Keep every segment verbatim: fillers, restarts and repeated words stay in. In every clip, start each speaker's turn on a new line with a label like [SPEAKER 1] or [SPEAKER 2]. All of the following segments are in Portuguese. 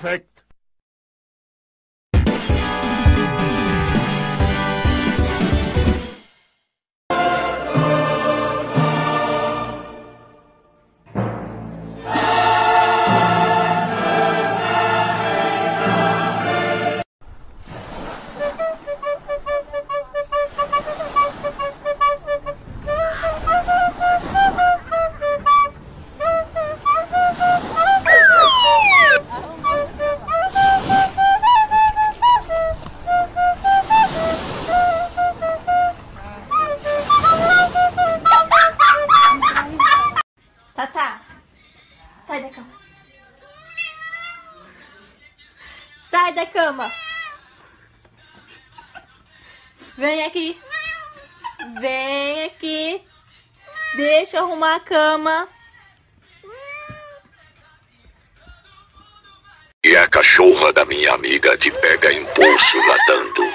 [SPEAKER 1] Perfect.
[SPEAKER 2] Tata, sai da cama. Sai da cama. Vem aqui. Vem aqui. Deixa eu arrumar a cama.
[SPEAKER 3] E a cachorra da minha amiga te pega impulso latando.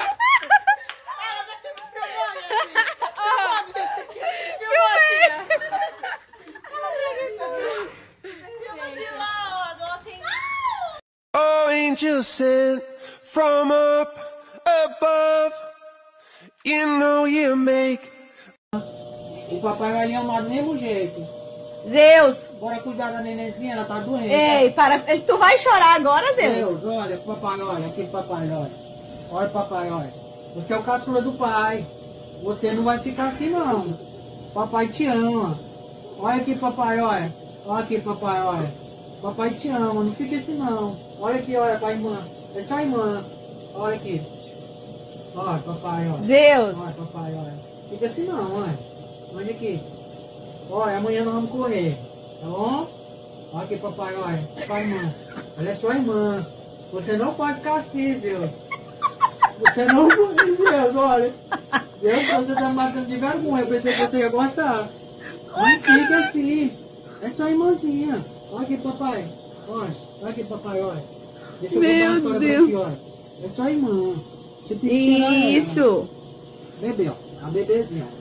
[SPEAKER 4] Oh, angel sent from up above, you know you make.
[SPEAKER 5] O papai vai lhe amar do mesmo jeito.
[SPEAKER 2] Zeus.
[SPEAKER 5] Bora cuidar da nenenzinha, ela tá doente.
[SPEAKER 2] Ei, para. Tu vai chorar agora, Zeus?
[SPEAKER 5] Deus, olha, papai, olha, aqui papai, olha. Olha, papai, olha. Você é o caçula do pai. Você não vai ficar assim, não. Papai te ama. Olha aqui, papai, olha. Olha aqui, papai, olha. Papai te ama, não fica assim, não. Olha aqui, olha, pai, irmã. É só irmã. Olha aqui. Olha, papai, olha.
[SPEAKER 2] Zeus.
[SPEAKER 5] Olha, papai, olha. Fica assim, não, olha. Olha aqui. Olha, amanhã nós vamos correr. Tá bom? Olha aqui, papai, olha. Papai, irmã. Ela é sua irmã. Você não pode ficar assim, Zeus. Você não pode, Zeus, olha. Deus, você tá matando de vergonha. Eu pensei que você ia gostar. Não fica assim. É sua irmãzinha. Olha aqui, papai. Olha. Olha aqui, papai, olha. Deixa eu contar uma história pra ti, olha. É sua irmã. Você tem que esperar ela.
[SPEAKER 2] Isso.
[SPEAKER 5] Bebê, ó. A bebezinha, ó.